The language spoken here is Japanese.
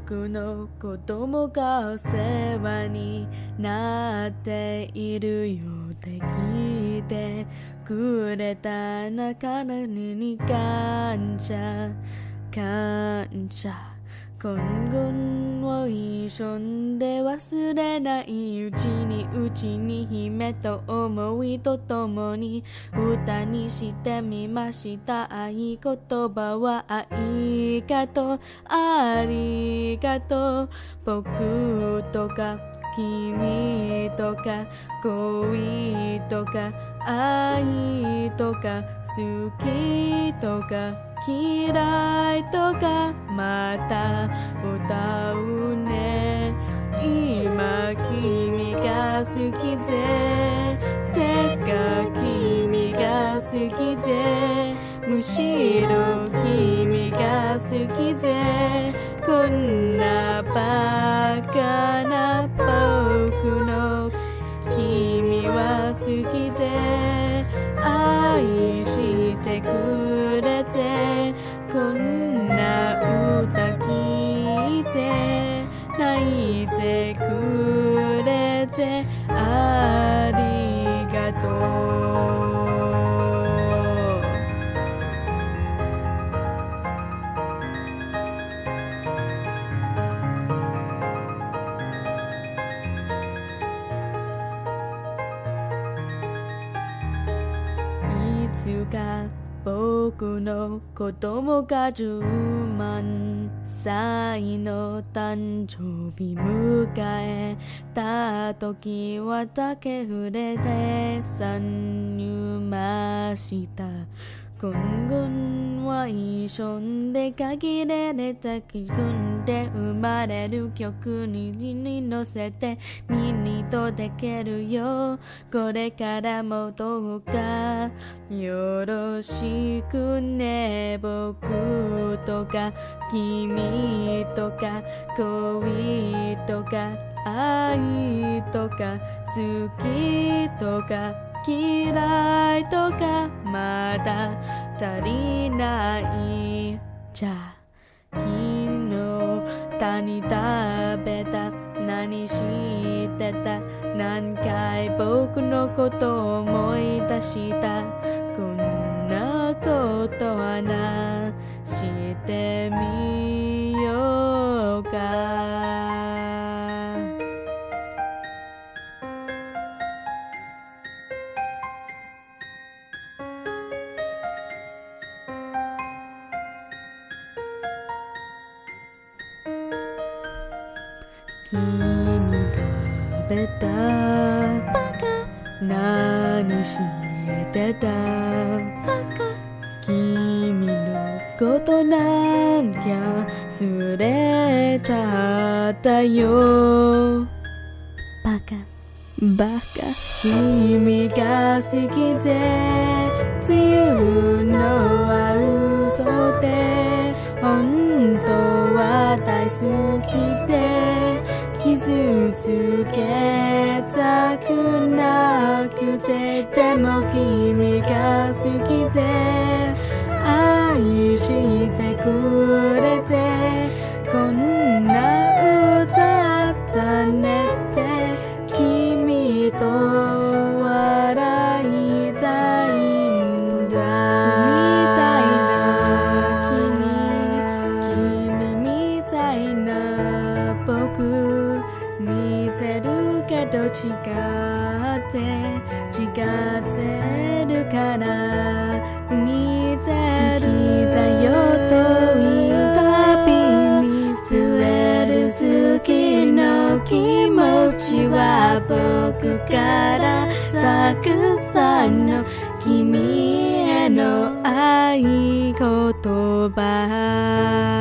僕の子供がお世話になっているよって聞いてくれた中に感謝感謝今後を一緒で忘れないうちに姫と思いとともに歌にしてみました愛言葉はありがとうありがとう僕とか君とか恋とか愛とか好きとか嫌いとかまた歌うね今君が好きでてか君が好きでむしろ君が好きでこんなバカな僕の君は好きで愛してくれてこんな歌聴いて泣いてくれてありがとういつか僕の子供が10万歳の誕生日迎えた時は竹筆で3ました今後は一緒で限られた基準で生まれる曲に乗せて見に届けるよこれからもどうかよろしくね僕とか君とか恋とか愛とか好きとか嫌いとかまだ足りないじゃあ昨日何食べた何してた何回僕のことを思い出したこんなことはなしてみようか君食べたバカ何してたバカ君のことなんか忘れちゃったよバカバカ君が好きでっていうのは嘘で本当は大好きで傷つけたくなくてでも君が好きで愛してくれてこんな歌ったねって君と笑いたいんだみたいな君みたいな僕似てるけど違ってるから似てる好きだよと言うたびに増える好きの気持ちは僕からたくさんの君への愛言葉